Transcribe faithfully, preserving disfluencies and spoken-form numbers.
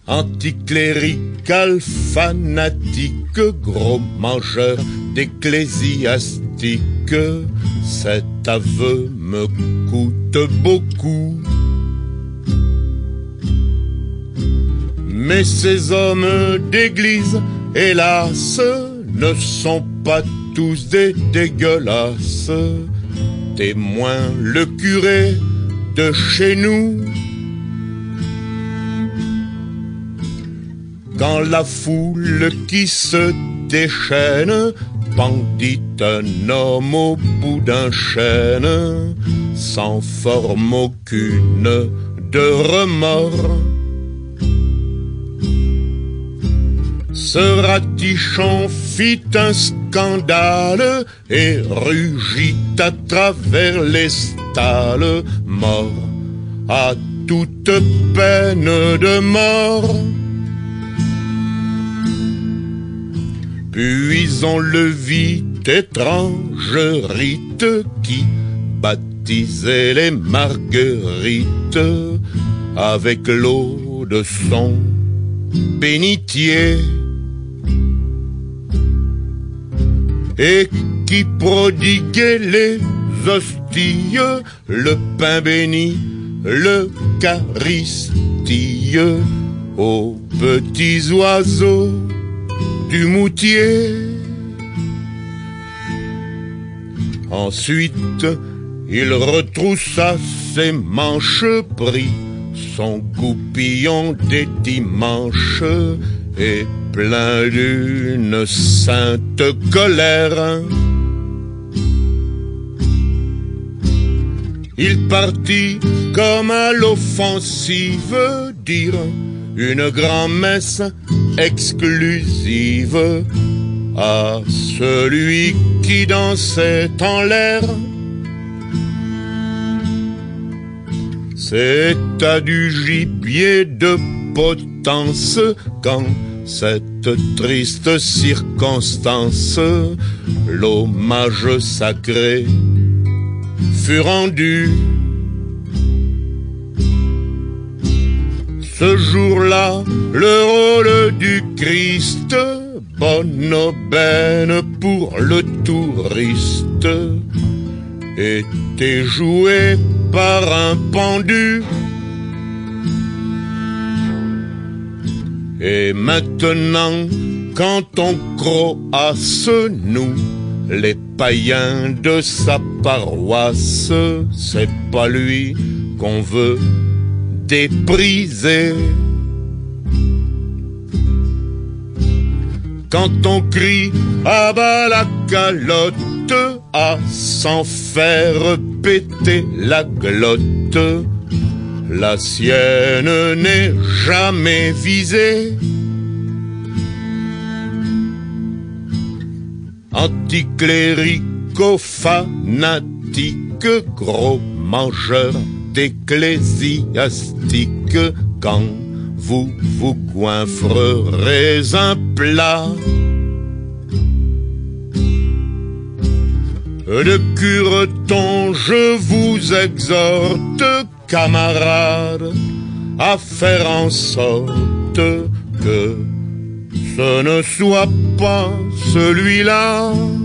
Anticlérical, fanatique, gros mangeur d'ecclésiastique, cet aveu me coûte beaucoup. Mais ces hommes d'église, hélas, ne sont pas tous des dégueulasses. Témoin le curé de chez nous. Quand la foule qui se déchaîne pendit un homme au bout d'un chêne, sans forme aucune de remords. Ce ratichon fit un scandale et rugit à travers les stalles, mort à toute peine de mort. Puis on le vit étrange rite qui baptisait les marguerites avec l'eau de son bénitier, et qui prodiguait les hosties, le pain béni, l'Eucharistie aux petits oiseaux du moutier. Ensuite, il retroussa ses manches, prit son goupillon des dimanches et plein d'une sainte colère, il partit comme à l'offensive dire une grand-messe exclusive à celui qui dansait en l'air. C'est à du gibier de potence quand cette triste circonstance l'hommage sacré fut rendu. Ce jour-là, le rôle du Christ, bonne aubaine pour le touriste, était joué par un pendu. Et maintenant, quand on croasse, nous, les païens de sa paroisse, c'est pas lui qu'on veut dépriser. Quand on crie à bas la calotte, à s'en faire péter la glotte, la sienne n'est jamais visée. Anticlérico-fanatique, gros mangeur d'ecclésiastique, quand vous vous goinfrerez un plat de cureton, je vous exhorte, camarades, à faire en sorte que ce ne soit pas celui-là.